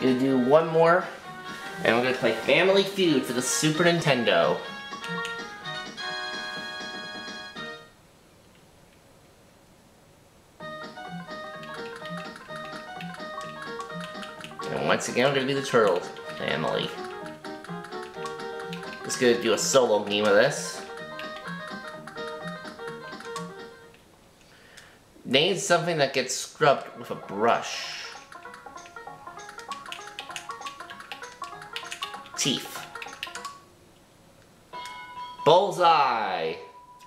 Gonna do one more, and we're gonna play Family Feud for the Super Nintendo. And once again, we're gonna be the Turtle family. Just gonna do a solo game of this. Name something that gets scrubbed with a brush. Teeth. Bullseye.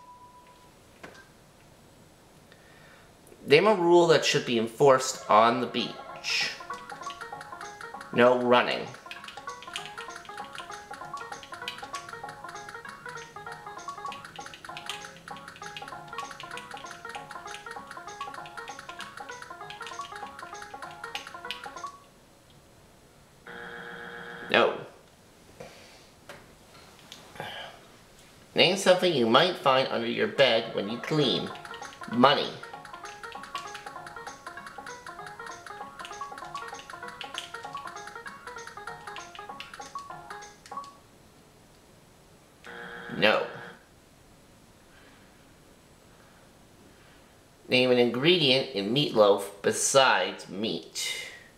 Name a rule that should be enforced on the beach. No running. No. Name something you might find under your bed when you clean. Money. No. Name an ingredient in meatloaf besides meat.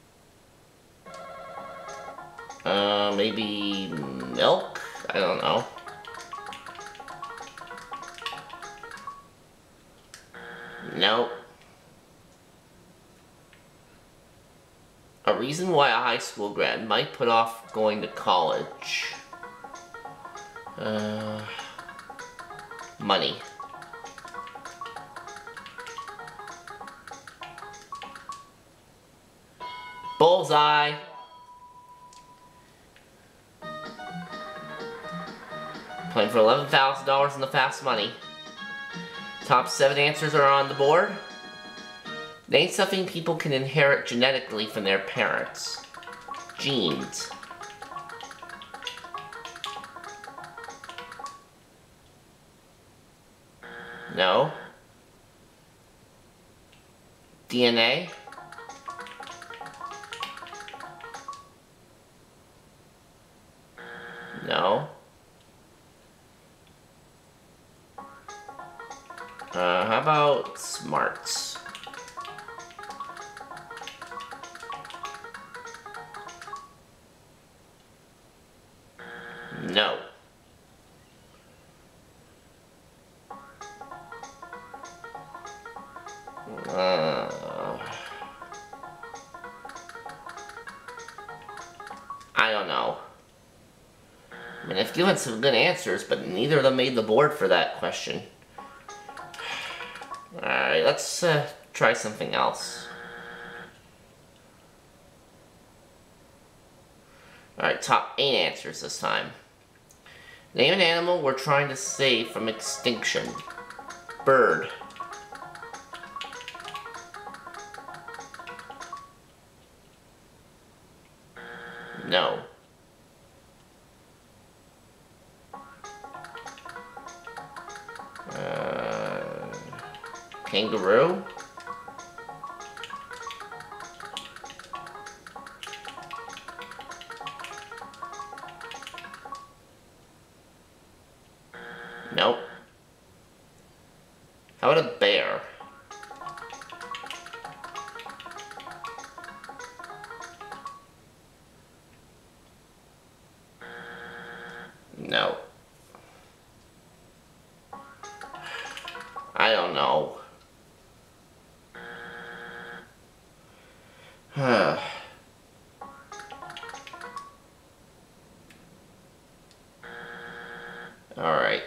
Maybe milk? I don't know. No. A reason why a high school grad might put off going to college. Money. Bullseye. Playing for $11,000 in the fast money. Top 7 answers are on the board. Name something people can inherit genetically from their parents. Genes. No. DNA. No. How about smarts? No. I don't know. I mean, I've given some good answers, but neither of them made the board for that question. Alright, let's try something else. Alright, top 8 answers this time. Name an animal we're trying to save from extinction. Bird. No. Kangaroo? Nope. How about a bear? No. I don't know. Alright,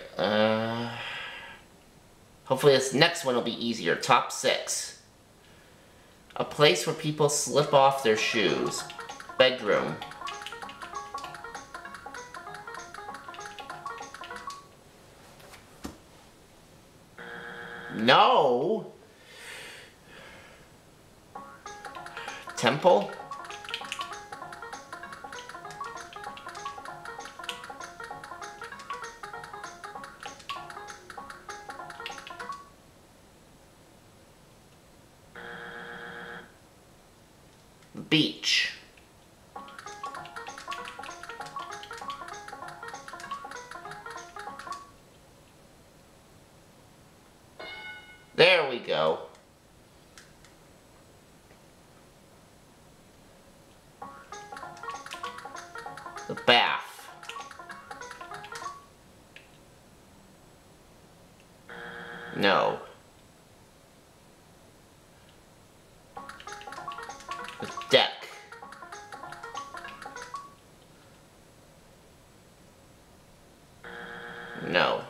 hopefully this next one will be easier. Top 6. A place where people slip off their shoes. Bedroom. No! Temple? Beach. The bath. No. The deck. No.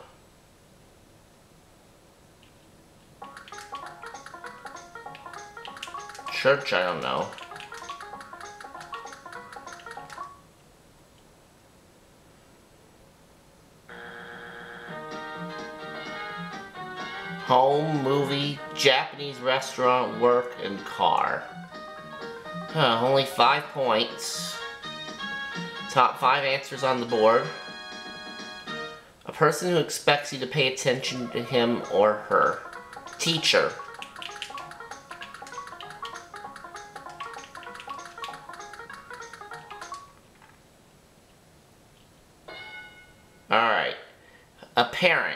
Church, I don't know. Home, movie, Japanese restaurant, work, and car. Only 5 points. Top 5 answers on the board. A person who expects you to pay attention to him or her. Teacher. Alright. A parent.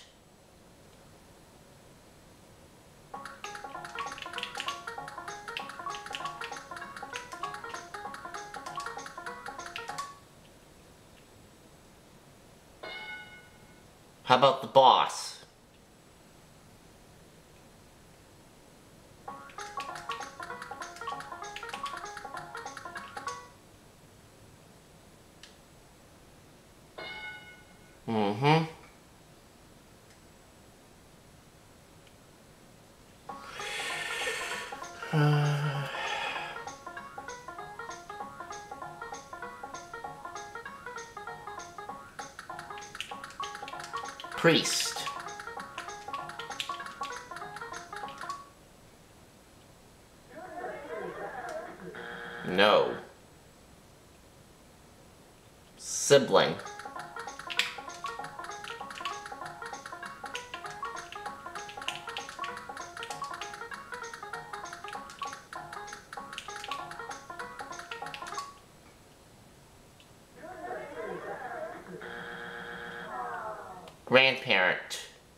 How about the boss? Mm-hmm. Priest. No. Sibling. Grandparent.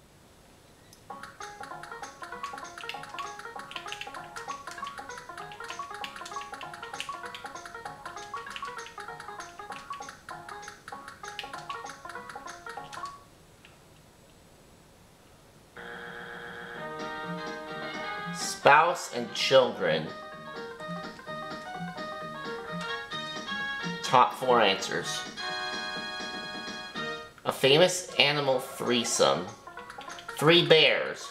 Spouse and children. Top 4 answers. A famous animal threesome. 3 bears.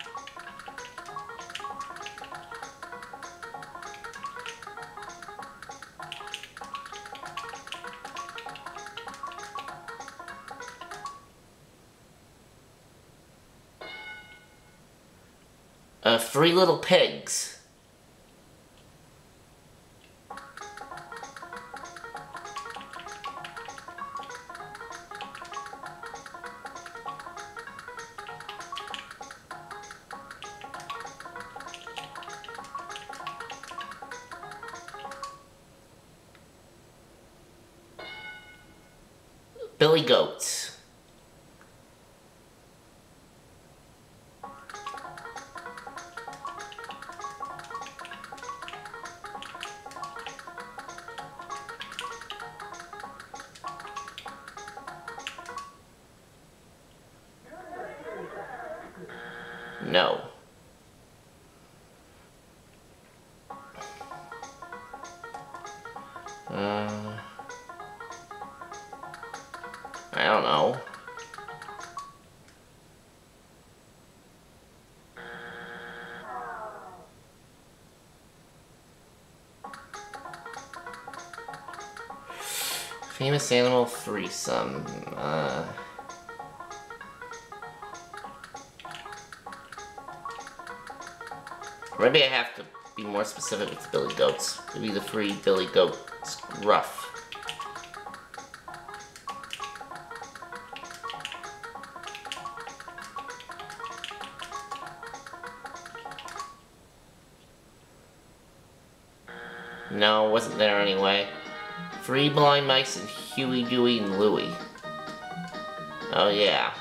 Three little pigs. Billy goats. No. I don't know. Famous animal threesome. Maybe I have to be more specific with the billy goats. Maybe the 3 billy goats rough. No, wasn't there anyway. 3 blind mice and Huey, Dewey, and Louie. Oh yeah.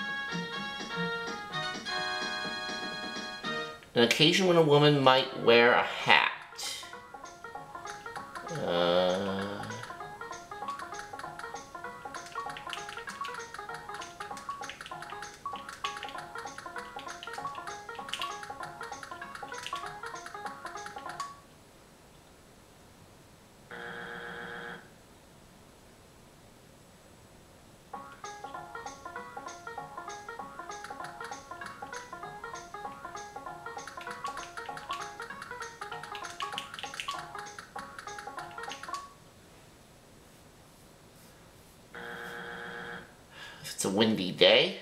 An occasion when a woman might wear a hat. a windy day.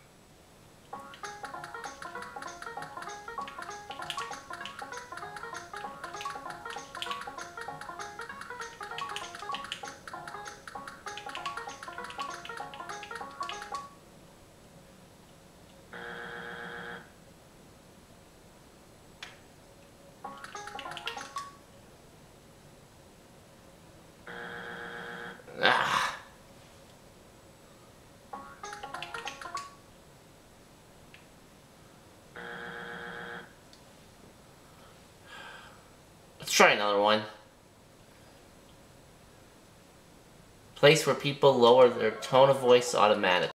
Ah. Let's try another one. Place where people lower their tone of voice automatically.